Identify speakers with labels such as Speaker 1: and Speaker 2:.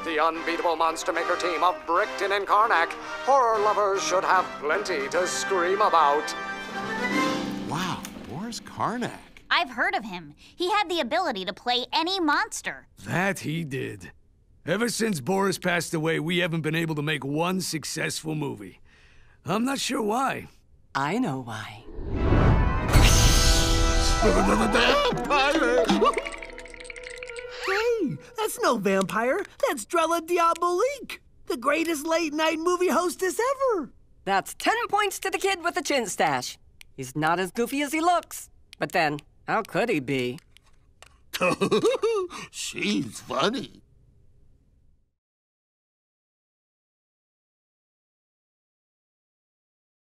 Speaker 1: the unbeatable Monster Maker team of Brickton and Karnak, horror lovers should have plenty to scream about.
Speaker 2: Wow, Boris Karnak.
Speaker 3: I've heard of him. He had the ability to play any monster.
Speaker 4: That he did. Ever since Boris passed away, we haven't been able to make one successful movie. I'm not sure why.
Speaker 5: I know why.
Speaker 6: Hey, that's no vampire. That's Drella Diabolique, the greatest late-night movie hostess ever.
Speaker 5: That's 10 points to the kid with the chin stash. He's not as goofy as he looks. But then, how could he be?
Speaker 7: She's funny.